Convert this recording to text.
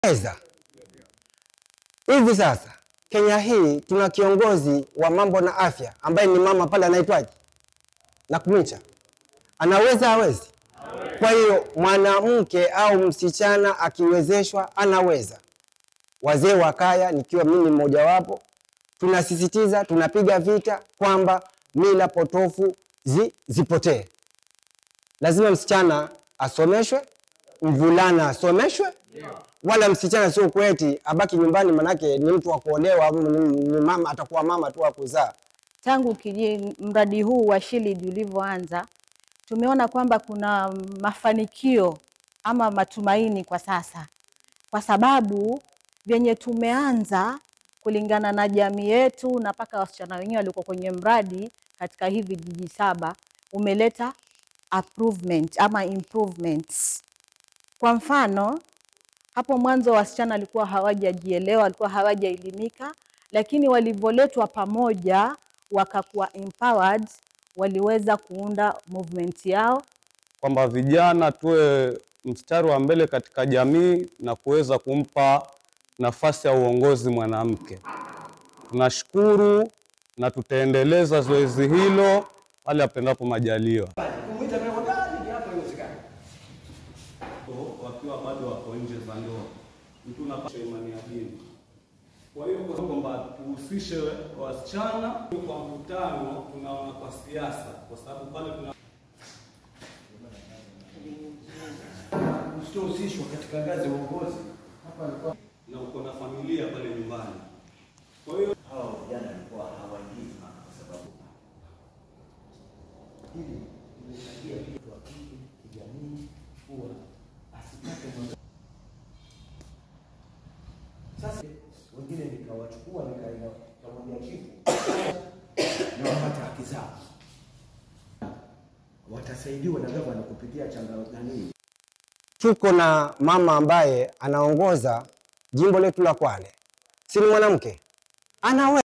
Hivi sasa Kenya hii tuna kiongozi wa mambo na afya ambaye ni mama pale anaitwaje? Nakumicha. Anaweza hawezi? Kwa hiyo mwanamke au msichana akiwezeshwa anaweza. Wazee wa kaya nikiwa mimi mmoja wapo tunasisitiza, tunapiga vita kwamba mila potofu zipotee. Lazima msichana asomeshwe, mvulana asomeshwe. Wala msichana sio kweti abaki nyumbani manake ni mtu wa kuolewa, ni mama, atakuwa mama tu wa kuzaa. Tangu mradi huu wa Girlchild ulivyoanza, tumeona kwamba kuna mafanikio ama matumaini kwa sasa. Kwa sababu vyenye tumeanza kulingana na jamii yetu na paka wasichana wenyewe walikuwa kwenye mradi katika hivi jiji 7 umeleta improvements. Kwa mfano, hapo mwanzo wasichana walikuwa hawajajielewa, walikuwa hawajaelimika, lakini walivyoletwa pamoja wakakuwa empowered, waliweza kuunda movement yao. Kwamba vijana tuwe mstari wa mbele katika jamii na kuweza kumpa nafasi ya uongozi mwanamke. Tunashukuru na tutaendeleza zoezi hilo pale apendapo majaliwa. Wakiwa bado wako nje za ndoa, mtu unapaswa imani ya dini. Kwa hiyo kwamba tuhusishe wasichana kwa mkutano, tunaona kwa siasa, kwa sababu pale tuna usitohusishwa katika ngazi ya uongozi. Hapa alikuwa na uko na familia pale nyumbani. Kwa hiyo hao vijana walikuwa hawaingii kwa sababu hili imesaidia pia kwa kijamii kuwa asipate mwanzo. Sasa wengine nikawachukua nikaenda pamoja chifu na wapata haki zao. Watasaidiwa na gavana kupitia changamoto nini. Tuko na mama ambaye anaongoza jimbo letu la Kwale. Si ni mwanamke? Anaweza.